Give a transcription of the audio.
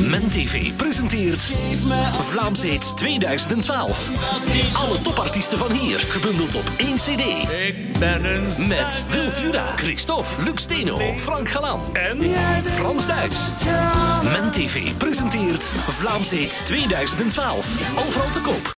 MenTV presenteert Vlaams Hits 2012. Alle topartiesten van hier, gebundeld op één cd. Ik ben een Met Wiltura, Christophe, Luc Steno, Frank Galan en Frans Duits. MenTV presenteert Vlaams Hits 2012. Overal te koop.